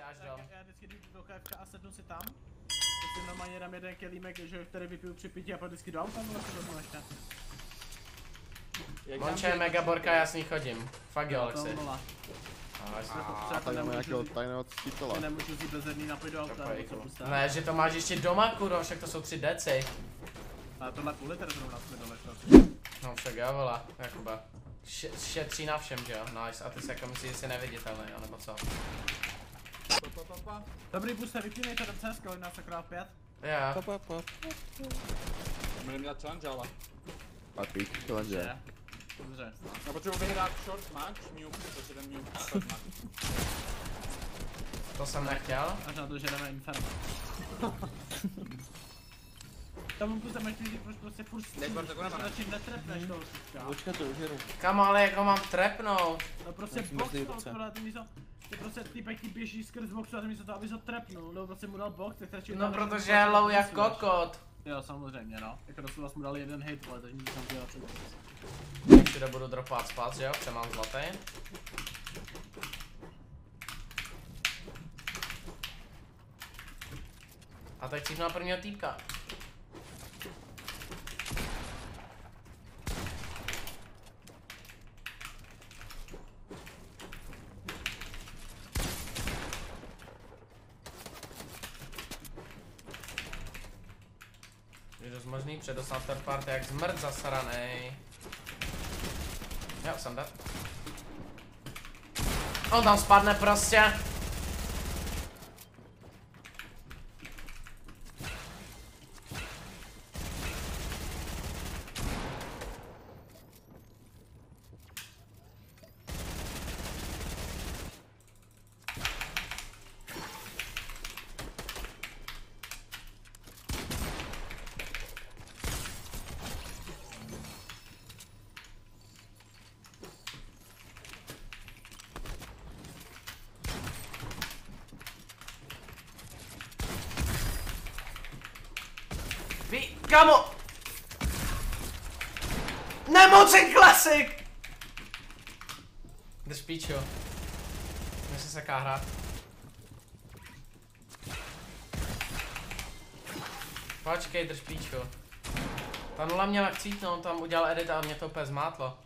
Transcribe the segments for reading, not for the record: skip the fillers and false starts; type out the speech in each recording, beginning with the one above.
až dom. Já vždycky jdu do KFK a sednu si tam. Teď si normálně dám jeden kelímek, že který vypiju při pití a pak vždycky do auta, nebo se vezmu ještě. Monče, Megaborka, já s ní chodím. Fakt jo, Alexi. A tady máme nějakého tajného ctitele. Já nemůžu si bez jedný napojit do auta, nebo co pustá. Ne, že to máš ještě doma, kurva, však to jsou 3 deci. Ale tohle půl litr zrovna jsme dole šlo. No však jo, vola, Jakuba. Šetří na všem, že jo, nice. A ty se jako myslíš, že jsi neviditelný, nebo co? Dobrý booster, vypínejte do CS, kolik nás akorát 5. Jo. Budeme dělat challenge, ale. A ty challenge. Dobře. Já potřebuji vyhrát short match, nuke, protože ten nuke short match. To jsem nechtěl. Až na to, že jdeme Inferno. Tam tu tam ještě lidi prostě furt začít netrepneš toho sučka. Počkej, to už jedu. Kam ale jako mám trepnout? No prostě box to skoro, ty místo, ty prostě týpek ti běží skrz boxu a ty místo to, aby se trepnul, nebo prostě mu dal box, tak stačí. No protože je low jak kokot. Jo, samozřejmě no, jako doslova jsme mu dali jeden hit, ale takže jsem dělal před box. Tak si to budu dropovat spát, že jo, protože mám zlatý. A teď cípnu na prvního týpka. Je dost možný předostat third party jak zmrt zasranej. Jo, jsem dead. On tam spadne prostě. Kamo! Nemoci klasik! Jdeš píčo. Mně se seká hrát. Počkej, drž píčo. Ta nula měla chcítnout, tam udělal edit a mě to úplně zmátlo.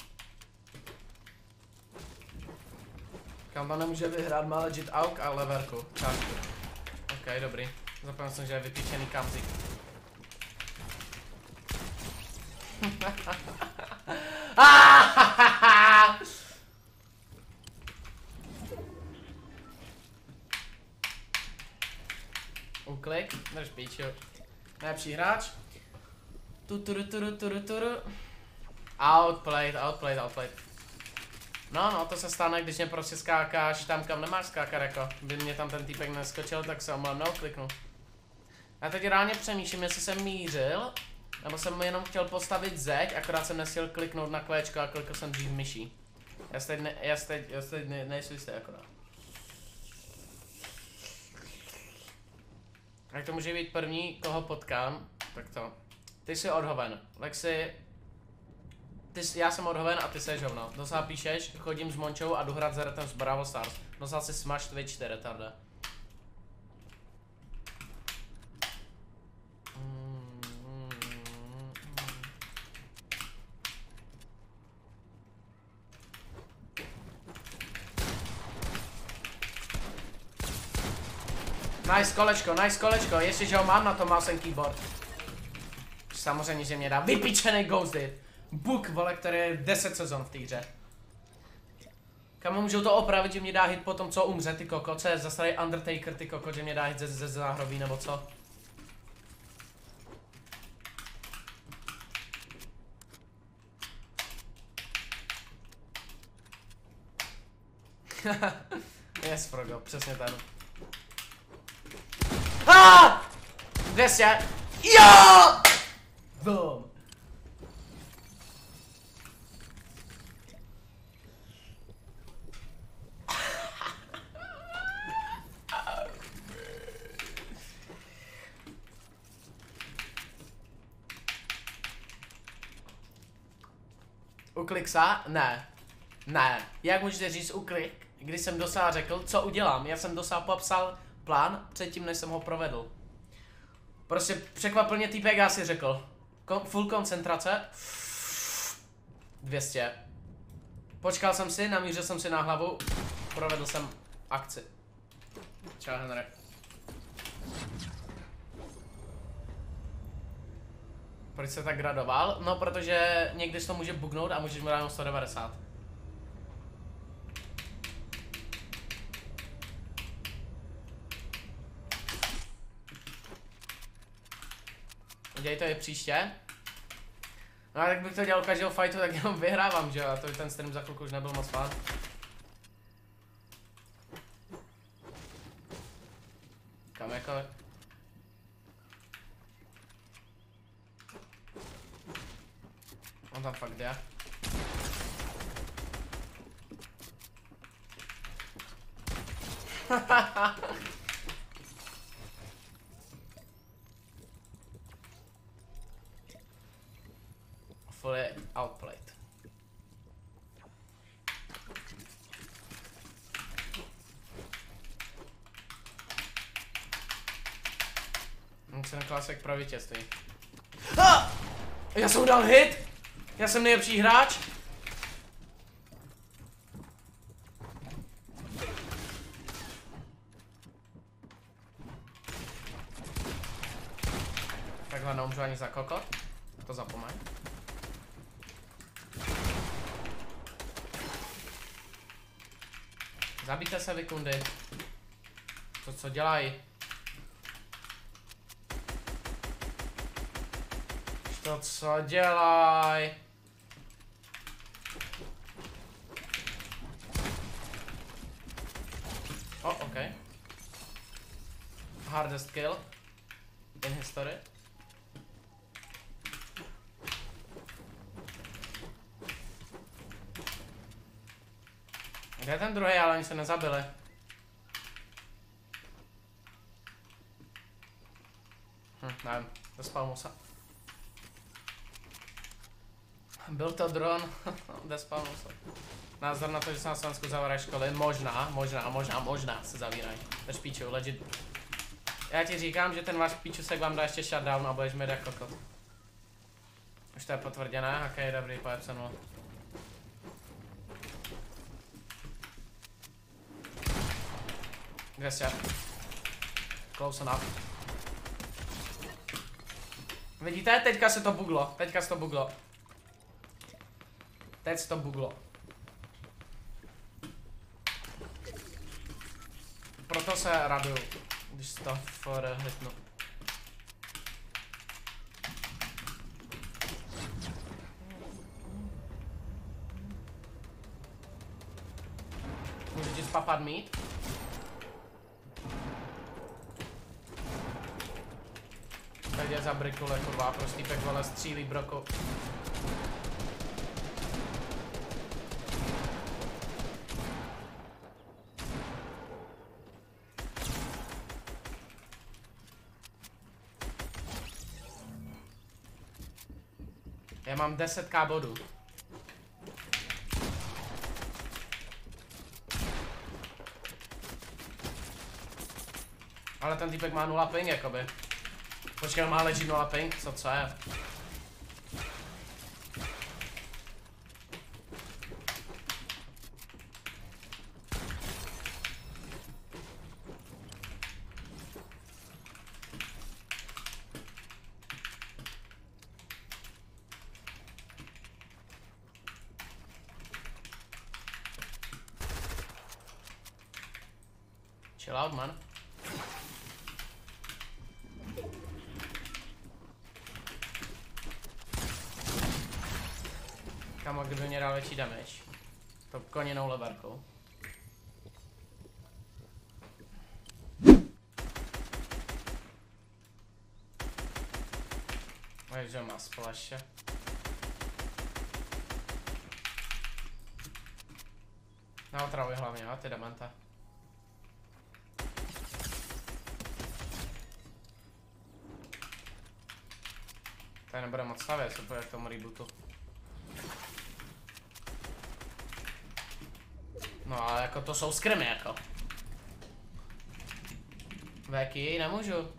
Kam tam nemůže vyhrát, má legit auk a leverku. Částku. Ok, dobrý. Zapomněl jsem, že je vypíčený kamzik. Uklik, drž píčo. Nejlepší hráč. Tuturu. Outplayed. No, to se stane, když mě prostě skákáš tam, kam nemáš skákat, jako. By mě tam ten týpek neskočil, tak se omlem neukliknu. Já teď reálně přemýšlím, jestli jsem mířil, nebo jsem jenom chtěl postavit zeď, akorát jsem nestihl kliknout na kvéčko a klikl jsem dřív myší. Já teď nejsou jistý akorát. Jak to může být první, koho potkám, tak to. Ty jsi odhoven, Lexi. Já jsem odhoven a ty seš hovno. Dosá píšeš, chodím s Mončou a jdu hrát za retem z Brawl Stars. Dosá si smash Twitch, ty retarde. Nice kolečko, ještě že ho mám na tom mouse and keyboard. Samozřejmě, že mě dá vypičený ghosted. Book, vole, který je 10 sezon v té hře. Kamo, můžou to opravit, že mě dá hit po tom, co umře, ty koko, co je zastarý Undertaker, ty koko, že mě dá hit ze záhrobí, nebo co? Yes, Frogo, přesně ten. 200. Jo! Boom. Uklik sa? Ne. Jak můžete říct uklik? když jsem Dosa řekl, co udělám. Já jsem Dosa popsal plán předtím, než jsem ho provedl. Prostě překvapil mě týpek, já si řekl. Full koncentrace. 200. Počkal jsem si, namířil jsem si na hlavu. Provedl jsem akci. Čau, Henry. Proč se tak gradoval? No, protože někdy to může bugnout a můžeš mu dát 190. Udělej to i příště. No a tak bych to dělal každého fightu, tak jenom vyhrávám, že jo? A to ten stream za chvilku už nebyl moc fun. Kam jako... On tam fakt jde. Fully outplayed. Ten klasik pro vítězství. Ah! Já jsem dal hit! Já jsem nejlepší hráč! Takhle neumřu ani za kokot. To zapomeň. Zabijte se, vykundy. To co dělají? To co dělají? OK. Hardest kill in history. Kde je ten druhý, ale oni se nezabili. Nevím, despalnul se. Byl to dron, despalnul se. Názor na to, že se na Slovensku zavírají školy, možná se zavírají. To je píču, legit. Já ti říkám, že ten váš píčusek vám dá ještě shutdown a budeš mít jako kokot. Už to je potvrděné, ok, dobrý, pojď se mnou. Kde close enough. Vidíte? Teďka se to buglo. Teď se to buglo. Proto se raduju, když to hitnu. Můžu ti spapat mít? Tady je za brikule, kurva, prostě týpek vole střílí broko. Já mám 10k bodů. Ale ten týpek má 0 ping, jakoby. Počkej, má leží 0 ping, co je? Chill out, man. Kamo, kdyby mě dal větší damage. To koněnou leverkou. Takže má splaše. Na otravy hlavně, a ty dementa. Tady nebude moc stavět, co bude k tomu rebootu. No ale jako to jsou skrimy jako. Veky, nemůžu.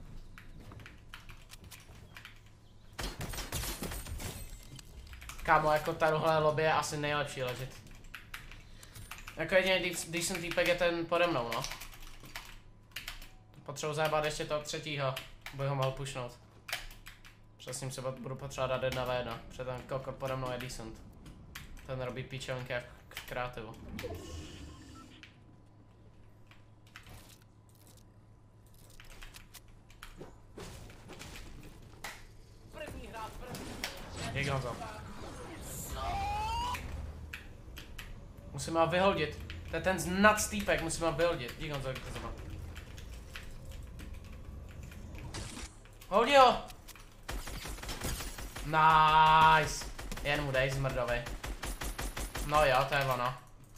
Kámo, jako tahle lobby je asi nejlepší ležit. Jako jediný decent týpek je ten pode mnou, no. Potřebuji zajebat ještě toho třetího, abych ho mohl pushnout. Přesně se budu potřebovat dát 1v1, protože ten kokot pode mnou je decent. Ten robí píčovinky jak v kreativu. Dík Honzo. Musíme ho vyhodit. To je ten znad týpek, musíme ho vyhodit. Dík Honzo, jak to znamená. Hodí ho! Nice! Jen mu dej zmrdovi. No jo, to je ono.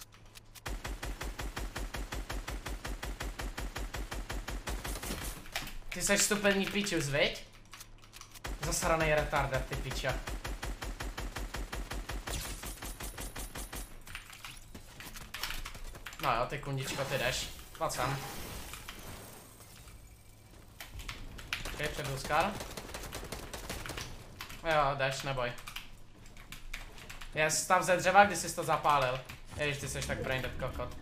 Ty seš stupený pičus, viď? Zasranej retarder, ty piča. No jo, ty kundičko, ty jdeš. Pojď sem. Ok, přebyl Scar. Jo, jdeš, neboj. Je stav ze dřeva, kdy jsi to zapálil. Ježiš, ty jsi tak braindead kokot.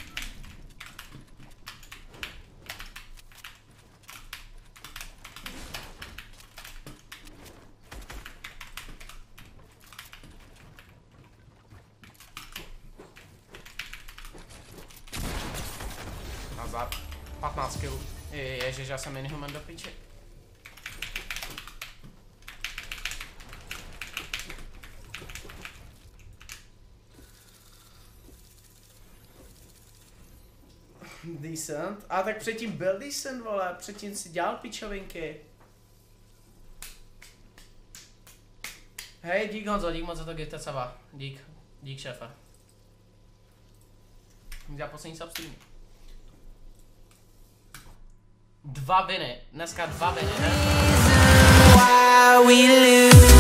Nazad. 15 kg. Ježiš, já jsem inhuman do piči. Decent. A tak předtím byl decent, vole. Předtím si dělal pičovinky. Hej, dík Honzo, dík moc za to GTCva. Dík šéfe. Za poslední substream. 2 viny. Dneska 2 viny.